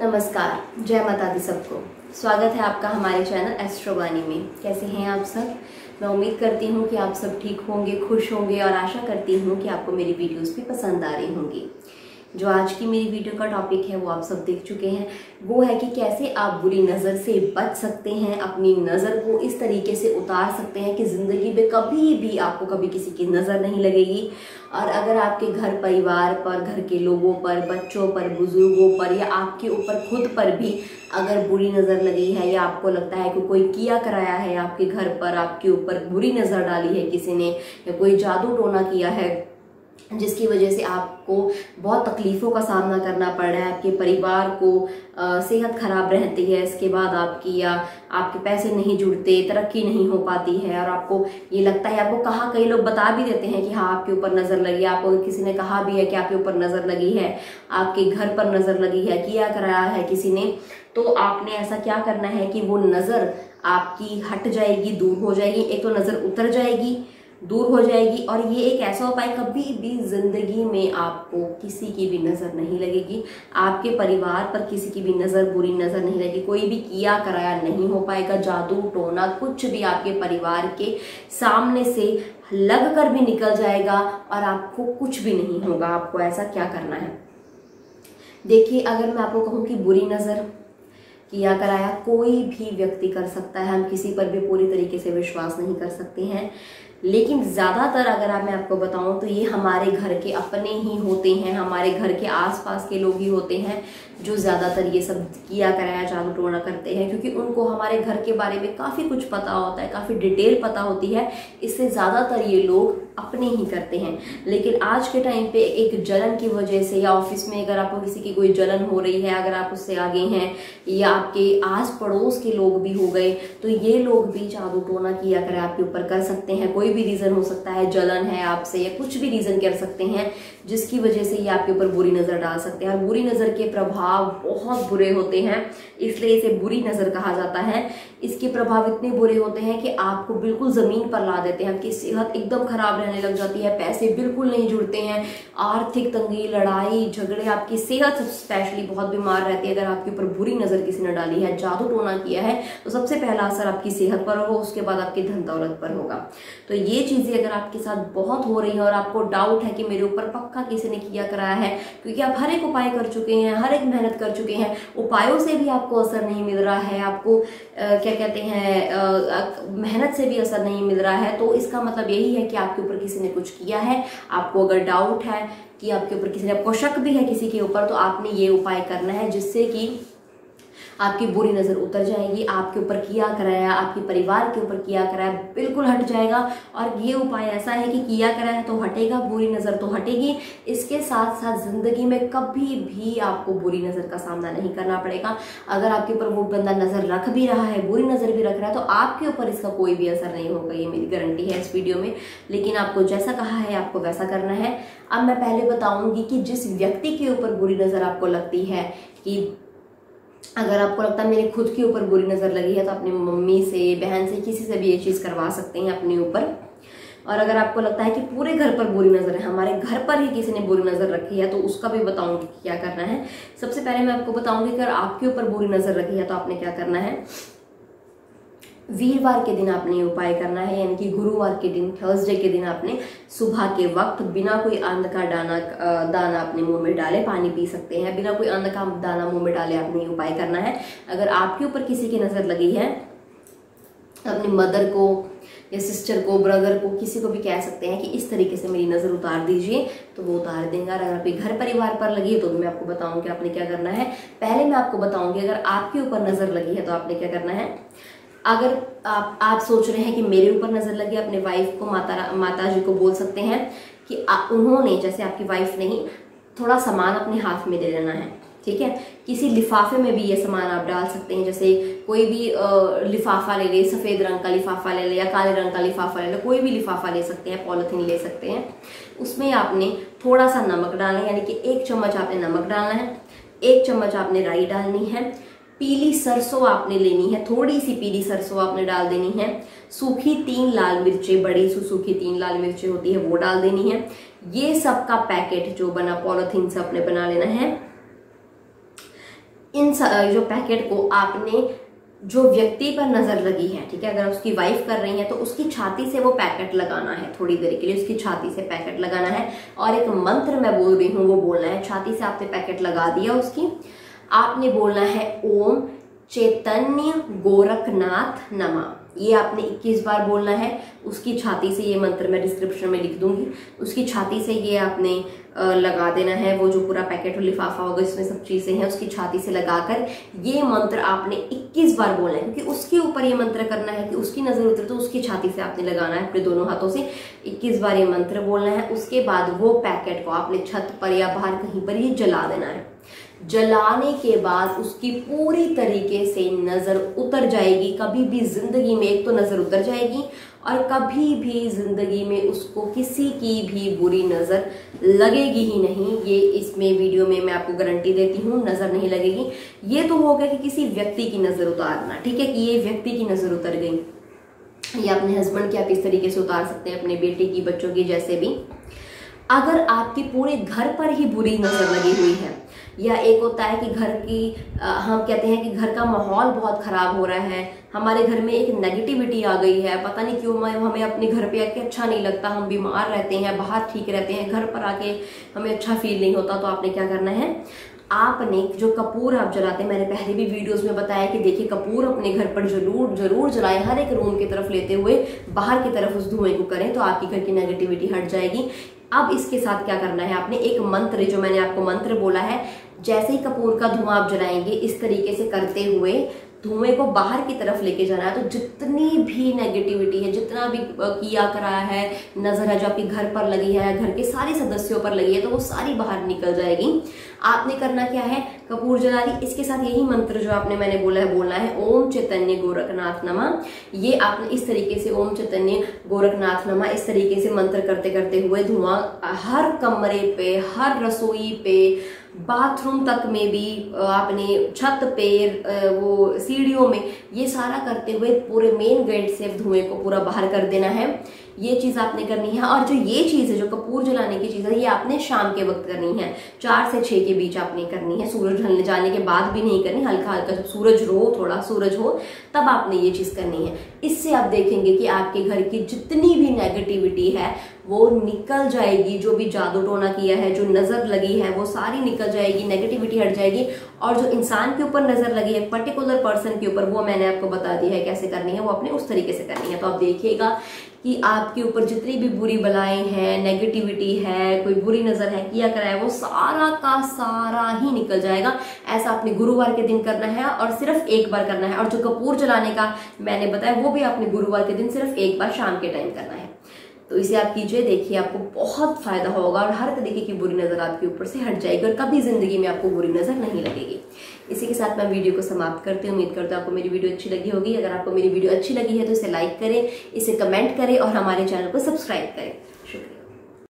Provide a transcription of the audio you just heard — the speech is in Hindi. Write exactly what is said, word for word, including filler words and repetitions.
नमस्कार, जय माता दी सबको। स्वागत है आपका हमारे चैनल एस्ट्रोवाणी में। कैसे हैं आप सब? मैं उम्मीद करती हूँ कि आप सब ठीक होंगे, खुश होंगे और आशा करती हूँ कि आपको मेरी वीडियोस भी पसंद आ रही होंगी। जो आज की मेरी वीडियो का टॉपिक है वो आप सब देख चुके हैं। वो है कि कैसे आप बुरी नज़र से बच सकते हैं, अपनी नज़र को इस तरीके से उतार सकते हैं कि ज़िंदगी में कभी भी आपको कभी किसी की नज़र नहीं लगेगी। और अगर आपके घर परिवार पर, घर के लोगों पर, बच्चों पर, बुजुर्गों पर या आपके ऊपर खुद पर भी अगर बुरी नज़र लगी है या आपको लगता है कि कोई किया कराया है आपके घर पर, आपके ऊपर बुरी नज़र डाली है किसी ने, या कोई जादू टोना किया है जिसकी वजह से आपको बहुत तकलीफ़ों का सामना करना पड़ रहा है, आपके परिवार को आ, सेहत खराब रहती है, इसके बाद आपकी या आपके पैसे नहीं जुड़ते, तरक्की नहीं हो पाती है और आपको ये लगता है, आपको कहा कई लोग बता भी देते हैं कि हाँ आपके ऊपर नज़र लगी है, आपको किसी ने कहा भी है कि आपके ऊपर नज़र लगी है, आपके घर पर नज़र लगी है, किया कराया है किसी ने, तो आपने ऐसा क्या करना है कि वो नज़र आपकी हट जाएगी, दूर हो जाएगी। एक तो नज़र उतर जाएगी, दूर हो जाएगी और ये एक ऐसा उपाय कभी भी जिंदगी में आपको किसी की भी नज़र नहीं लगेगी, आपके परिवार पर किसी की भी नज़र, बुरी नज़र नहीं लगेगी, कोई भी किया कराया नहीं हो पाएगा, जादू टोना कुछ भी आपके परिवार के सामने से लग कर भी निकल जाएगा और आपको कुछ भी नहीं होगा। आपको ऐसा क्या करना है? देखिए, अगर मैं आपको कहूँ कि बुरी नज़र, किया कराया कोई भी व्यक्ति कर सकता है, हम किसी पर भी पूरी तरीके से विश्वास नहीं कर सकते हैं, लेकिन ज़्यादातर अगर आप मैं आपको बताऊं तो ये हमारे घर के अपने ही होते हैं, हमारे घर के आसपास के लोग ही होते हैं जो ज़्यादातर ये सब किया कराया जादू टोना करते हैं, क्योंकि उनको हमारे घर के बारे में काफ़ी कुछ पता होता है, काफ़ी डिटेल पता होती है, इससे ज़्यादातर ये लोग अपने ही करते हैं। लेकिन आज के टाइम पे एक जलन की वजह से या ऑफिस में अगर आपको किसी की कोई जलन हो रही है, अगर आप उससे आगे हैं या आपके आस पड़ोस के लोग भी हो गए, तो ये लोग भी जादू टोना किया कराया आपके ऊपर कर सकते हैं। कोई भी रीज़न हो सकता है, जलन है आपसे या कुछ भी रीज़न कर सकते हैं जिसकी वजह से ये आपके ऊपर बुरी नज़र डाल सकते हैं। और बुरी नज़र के प्रभाव बहुत बुरे होते हैं, इसलिए इसे बुरी नज़र कहा जाता है। इसके प्रभाव इतने बुरे होते हैं कि आपको बिल्कुल ज़मीन पर ला देते हैं, आपकी सेहत एकदम खराब रहने लग जाती है, पैसे बिल्कुल नहीं जुड़ते हैं, आर्थिक तंगी, लड़ाई झगड़े, आपकी सेहत स्पेशली बहुत बीमार रहती है। अगर आपके ऊपर बुरी नज़र किसी ने डाली है, जादू टोना किया है, तो सबसे पहला असर आपकी सेहत पर होगा, उसके बाद आपकी धन दौलत पर होगा। तो ये चीज़ें अगर आपके साथ बहुत हो रही है और आपको डाउट है कि मेरे ऊपर पक्का किसी ने किया कराया है, क्योंकि आप हर एक उपाय कर चुके हैं, हर एक मेहनत कर चुके हैं, उपायों से भी आपको असर नहीं मिल रहा है, आपको आ, क्या कहते हैं मेहनत से भी असर नहीं मिल रहा है, तो इसका मतलब यही है कि आपके ऊपर किसी ने कुछ किया है। आपको अगर डाउट है कि आपके ऊपर किसी ने, आपको शक भी है किसी के ऊपर, तो आपने ये उपाय करना है जिससे कि आपकी बुरी नज़र उतर जाएगी, आपके ऊपर किया कराया, आपके परिवार के ऊपर किया कराया बिल्कुल हट जाएगा। और ये उपाय ऐसा है कि किया कराया तो हटेगा, बुरी नज़र तो हटेगी, इसके साथ साथ ज़िंदगी में कभी भी आपको बुरी नज़र का सामना नहीं करना पड़ेगा। अगर आपके ऊपर वो बंदा नज़र रख भी रहा है, बुरी नज़र भी रख रहा है, तो आपके ऊपर इसका कोई भी असर नहीं होगा, ये मेरी गारंटी है इस वीडियो में। लेकिन आपको जैसा कहा है आपको वैसा करना है। अब मैं पहले बताऊँगी कि जिस व्यक्ति के ऊपर बुरी नज़र आपको लगती है, कि अगर आपको लगता है मेरे खुद के ऊपर बुरी नज़र लगी है, तो अपनी मम्मी से, बहन से, किसी से भी ये चीज़ करवा सकते हैं अपने ऊपर। और अगर आपको लगता है कि पूरे घर पर बुरी नज़र है, हमारे घर पर ही किसी ने बुरी नज़र रखी है, तो उसका भी बताऊंगी कि क्या करना है। सबसे पहले मैं आपको बताऊंगी कि अगर आपके ऊपर बुरी नज़र रखी है तो आपने क्या करना है। वीरवार के दिन आपने ये उपाय करना है, यानी कि गुरुवार के दिन, थर्सडे के दिन आपने सुबह के वक्त बिना कोई अन्न का दाना दाना अपने मुंह में डाले पानी पी सकते हैं। बिना कोई अन्न का दाना मुंह में डाले आपने ये उपाय करना है। अगर आपके ऊपर किसी की नज़र लगी है, अपनी मदर को या सिस्टर को, ब्रदर को, किसी को भी कह सकते हैं कि इस तरीके से मेरी नज़र उतार दीजिए, तो वो उतार देंगे। अगर आपके घर परिवार पर लगी है तो मैं आपको बताऊंगी आपने क्या करना है। पहले मैं आपको बताऊंगी अगर आपके ऊपर नज़र लगी है तो आपने क्या करना है। अगर आप आप सोच रहे हैं कि मेरे ऊपर नज़र लगी, अपने वाइफ को, माता माता जी को बोल सकते हैं कि आ, उन्होंने, जैसे आपकी वाइफ नहीं, थोड़ा सामान अपने हाथ में दे लेना है, ठीक है। किसी लिफाफे में भी ये सामान आप डाल सकते हैं, जैसे कोई भी लिफाफा ले ले, सफ़ेद रंग का लिफाफा ले ले या काले रंग का लिफाफा ले ले, कोई भी लिफाफा ले सकते हैं, पॉलिथीन ले सकते हैं। उसमें आपने थोड़ा सा नमक डालना है, यानी कि एक चम्मच आपने नमक डालना है, एक चम्मच आपने राई डालनी है, पीली सरसों आपने लेनी है, थोड़ी सी पीली सरसों आपने डाल देनी है, सूखी तीन लाल मिर्चें, बड़ी सी सूखी तीन लाल मिर्चें होती है वो डाल देनी है। ये सब का पैकेट जो बना पॉलिथीन से आपने बना लेना है। इन जो पैकेट को आपने जो व्यक्ति पर नजर लगी है, ठीक है, अगर उसकी वाइफ कर रही है तो उसकी छाती से वो पैकेट लगाना है, थोड़ी देर के लिए उसकी छाती से पैकेट लगाना है। और एक मंत्र मैं बोल रही हूँ वो बोलना है। छाती से आपने पैकेट लगा दिया उसकी, आपने बोलना है ओम चैतन्य गोरखनाथ नमः। ये आपने इक्कीस बार बोलना है। उसकी छाती से, ये मंत्र मैं डिस्क्रिप्शन में लिख दूंगी, उसकी छाती से ये आपने लगा देना है। वो जो पूरा पैकेट और लिफाफा होगा इसमें सब चीजें हैं, उसकी छाती से लगाकर ये मंत्र आपने इक्कीस बार बोलना है, क्योंकि उसके ऊपर ये मंत्र करना है कि उसकी नजर उतरे तो उसकी छाती से आपने लगाना है अपने दोनों हाथों से। इक्कीस बार ये मंत्र बोलना है। उसके बाद वो पैकेट को आपने छत पर या बाहर कहीं पर ही जला देना है। जलाने के बाद उसकी पूरी तरीके से नजर उतर जाएगी। कभी भी जिंदगी में एक तो नजर उतर जाएगी और कभी भी जिंदगी में उसको किसी की भी बुरी नजर लगेगी ही नहीं। ये इसमें वीडियो में मैं आपको गारंटी देती हूँ, नजर नहीं लगेगी। ये तो होगा कि किसी व्यक्ति की नजर उतारना, ठीक है, कि ये व्यक्ति की नजर उतर गई, या अपने हस्बैंड की आप इस तरीके से उतार सकते हैं, अपने बेटे की, बच्चों की, जैसे भी। अगर आपके पूरे घर पर ही बुरी नजर लगी हुई है, या एक होता है कि घर की आ, हम कहते हैं कि घर का माहौल बहुत खराब हो रहा है, हमारे घर में एक नेगेटिविटी आ गई है, पता नहीं क्यों हमें हमें अपने घर पे आके अच्छा नहीं लगता, हम बीमार रहते हैं, बाहर ठीक रहते हैं, घर पर आके हमें अच्छा फील नहीं होता, तो आपने क्या करना है, आपने जो कपूर आप जलाते हैं, मैंने पहले भी वीडियोस में बताया कि देखिए कपूर अपने घर पर जरूर जरूर जलाएं, हर एक रूम की तरफ लेते हुए बाहर की तरफ उस धुएं को करें, तो आपकी घर की नेगेटिविटी हट जाएगी। अब इसके साथ क्या करना है, आपने एक मंत्र, जो मैंने आपको मंत्र बोला है, जैसे ही कपूर का धुआं आप जलाएंगे इस तरीके से करते हुए धुएं को बाहर की तरफ लेके जाना है। तो जितनी भी नेगेटिविटी है, जितना भी किया कराया है, नजर है जो आपके घर पर लगी है, घर के सारे सदस्यों पर लगी है, तो वो सारी बाहर निकल जाएगी। आपने करना क्या है, कपूर जला ली, इसके साथ यही मंत्र जो आपने मैंने बोला है बोलना है, ओम चैतन्य गोरखनाथ नमः। ये आपने इस तरीके से ओम चैतन्य गोरखनाथ नमः इस तरीके से मंत्र करते करते हुए धुआं हर कमरे पे, हर रसोई पे, बाथरूम तक में भी, आपने छत पे, वो सीढ़ियों में, ये सारा करते हुए पूरे मेन गेट से धुएं को पूरा बाहर कर देना है। ये चीज आपने करनी है। और जो ये चीज है, जो कपूर जलाने की चीज है, ये आपने शाम के वक्त करनी है, चार से छह के बीच आपने करनी है। सूरज ढलने जाने के बाद भी नहीं करनी, हल्का हल्का जब सूरज रो, थोड़ा सूरज हो, तब आपने ये चीज करनी है। इससे आप देखेंगे कि आपके घर की जितनी भी नेगेटिविटी है वो निकल जाएगी। जो भी जादू टोना किया है, जो नजर लगी है, वो सारी निकल जाएगी, नेगेटिविटी हट जाएगी। और जो इंसान के ऊपर नजर लगी है, पर्टिकुलर पर्सन के ऊपर, वो मैंने आपको बता दी है कैसे करनी है, वो आपने उस तरीके से करनी है। तो आप देखिएगा कि आपके ऊपर जितनी भी बुरी बलाएं हैं, नेगेटिविटी है, कोई बुरी नजर है, किया करा है, वो सारा का सारा ही निकल जाएगा। ऐसा आपने गुरुवार के दिन करना है और सिर्फ एक बार करना है। और जो कपूर जलाने का मैंने बताया वो भी आपने गुरुवार के दिन सिर्फ एक बार शाम के टाइम करना है। तो इसे आप कीजिए, देखिए आपको बहुत फायदा होगा और हर तरीके की बुरी नजर आपके ऊपर से हट जाएगी और कभी जिंदगी में आपको बुरी नजर नहीं लगेगी। इसी के साथ मैं वीडियो को समाप्त करती हूँ। उम्मीद करती हूँ आपको मेरी वीडियो अच्छी लगी होगी। अगर आपको मेरी वीडियो अच्छी लगी है तो इसे लाइक करें, इसे कमेंट करें और हमारे चैनल को सब्सक्राइब करें।